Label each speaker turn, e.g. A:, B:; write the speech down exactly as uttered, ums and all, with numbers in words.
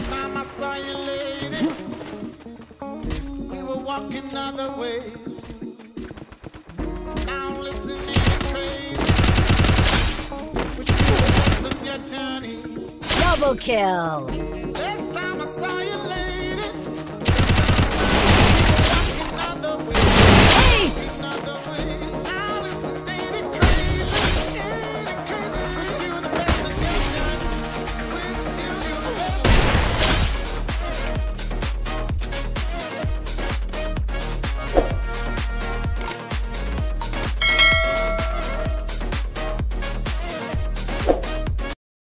A: time I saw you, lady, we were walking other ways. Now listening to crazy. Wish you the best of your journey.
B: Double kill.
A: There's